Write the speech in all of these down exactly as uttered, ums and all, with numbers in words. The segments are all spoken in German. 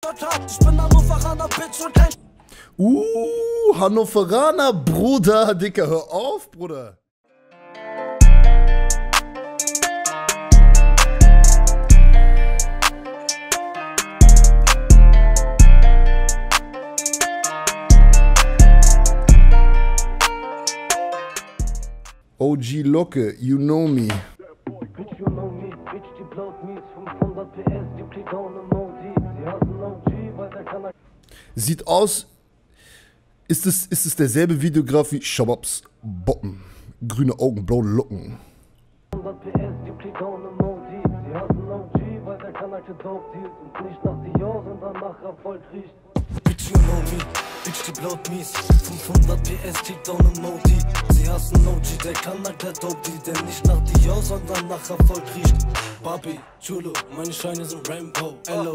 Ich bin Hannoveraner, Bitch und kein... Uh, Hannoveraner, Bruder, Dicker, hör auf, Bruder. O G Locke, you know me. Sieht aus, ist es, ist es derselbe Videograf wie Shababs Boppen, grüne Augen, blaue Locken. Bitch, you know me, Bitch, die blaut mies, fünfhundert P S, Kickdown und Modi. Sie hassen O G, der kann halt der Dope, die der nicht nach Dior, sondern nach Erfolg riecht. Barbie, Chulo, meine Scheine sind Rainbow, Hello.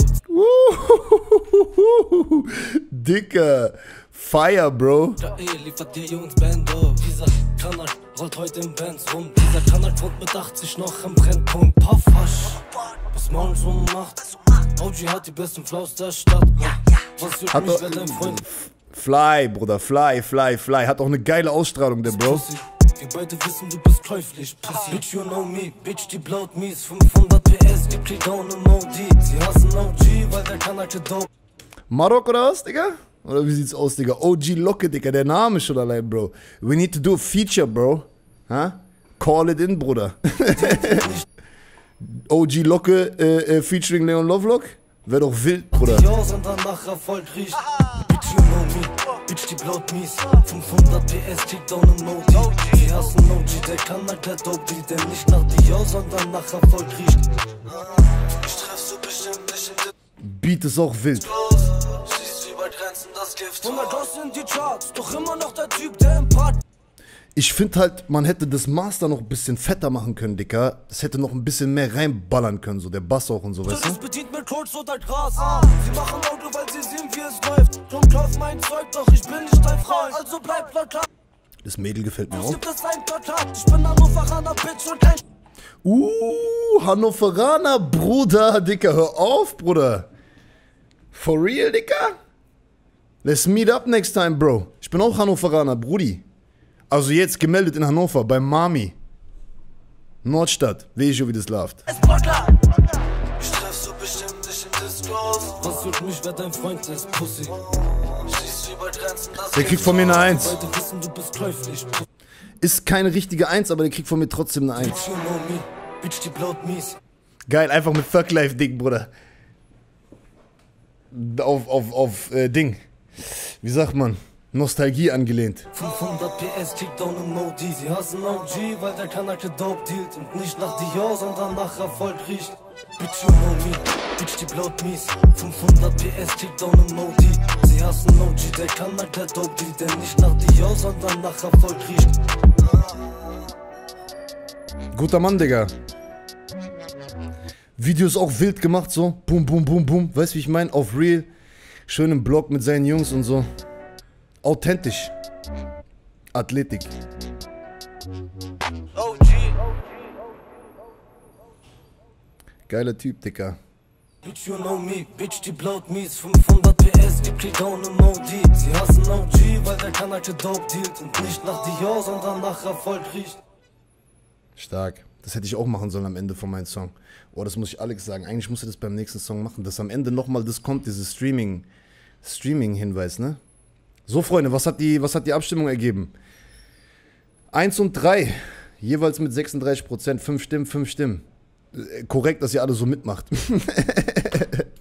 Dicker, Fire, Bro. Ja, eh, liefert dir Jungs Bando. Dieser Kanal rollt heute im Benz rum. Dieser Kanal wohnt mit achtzig noch im Brennpunkt. Puff, Hasch, was Maul so macht. O G hat die besten Flows der Stadt. Was juckt Hat mich, doch, wenn dein Freund... Fly, Bruder, Fly, Fly, Fly. Hat auch eine geile Ausstrahlung, der Bro. Wir beide wissen, du bist käuflich, Pussy. Bitch, you know me, Bitch, die blaut mies. fünfhundert P S, die Kickdown und Modi. Sie hassen O G, weil der kann halt dope. Marok oder was, Digga? Oder wie sieht's aus, Digga? O G Locke, Digga, der Name schon allein, Bro. We need to do a feature, Bro. Huh? Call it in, Bruder. O G Locke äh, äh, featuring Leon Lovelock? Wär doch wild, Bruder. Ja, sondern nach Erfolg riecht. Bitch, you know me, Bitch, die blaut mies. fünfhundert P S, Kickdown und Modi. Sie hassen O G, der kann halt der Dope, die der nicht nach Dior, sondern nach Erfolg riecht. Ich treff so bestimmt nicht in den Beat ist auch wild. hundert in die Charts, doch immer noch der Typ, der im Part. Ich finde halt, man hätte das Master noch ein bisschen fetter machen können, Dicker. Das hätte noch ein bisschen mehr reinballern können, so der Bass auch und so, weißt du? Das bedient mit Codes oder Gras. Ah, sie machen Auto, weil sie sehen, wie es läuft. Drum kauf mein Zeug, doch ich bin nicht dein Freund. Also bleib locker. Das Mädel gefällt mir Es auch. gibt es ein Plakat. Ich bin Hannoveraner, Bitch und kein... Uh, Hannoveraner, Bruder, Dicker, hör auf, Bruder. For real, Dicker? Let's meet up next time, Bro. Ich bin auch Hannoveraner, Brudi. Also jetzt gemeldet in Hannover, bei Mami. Nordstadt, weiß ich schon, wie das läuft. Ich treff so bestimmt nicht in Discos. Was juckt mich, wer dein Freund ist, Pussy. Schieß wie bei Grenzen, das Der kriegt von mir eine Eins. Beide wissen, du bist käuflich. Ist keine richtige Eins, aber der kriegt von mir trotzdem eine Eins. Bitch, you know me, Bitch, die blaut mies. Geil, einfach mit Thug Life Ding, Bruder. Auf, auf, auf, äh, Ding. Wie sagt man? Nostalgie angelehnt. fünfhundert P S, Kickdown und Modi. Sie hassen O G, weil der kann halt dope dealt. Und nicht nach Dior, sondern nach Erfolg riecht. Bitch, you know me, Bitch, die blaut mies. fünfhundert P S, Kickdown und Modi. Sie hassen O G, der kann halt der dope dealt. Der nicht nach Dior, sondern nach Erfolg riecht. Guter Mann, Digga. Videos auch wild gemacht, so. Boom, boom, boom, boom. Weißt du, wie ich meine? Auf Real. Schön im Blog mit seinen Jungs und so. Authentisch. Athletik. O G. Geiler Typ, Dicker. Bitch, you know me, Bitch, die blaut mies. fünfhundert P S, die Kickdown und Modi. Sie hassen O G, weil der kann halt dope dealt. Und nicht nach Dior, sondern nach Erfolg riecht. Stark. Das hätte ich auch machen sollen am Ende von meinem Song. Oh, das muss ich Alex sagen. Eigentlich musst du das beim nächsten Song machen, dass am Ende nochmal das kommt, dieses Streaming, Streaming-Hinweis, ne? So, Freunde, was hat die, was hat die Abstimmung ergeben? Eins und drei, jeweils mit sechsunddreißig Prozent, fünf Stimmen, fünf Stimmen. Äh, korrekt, dass ihr alle so mitmacht.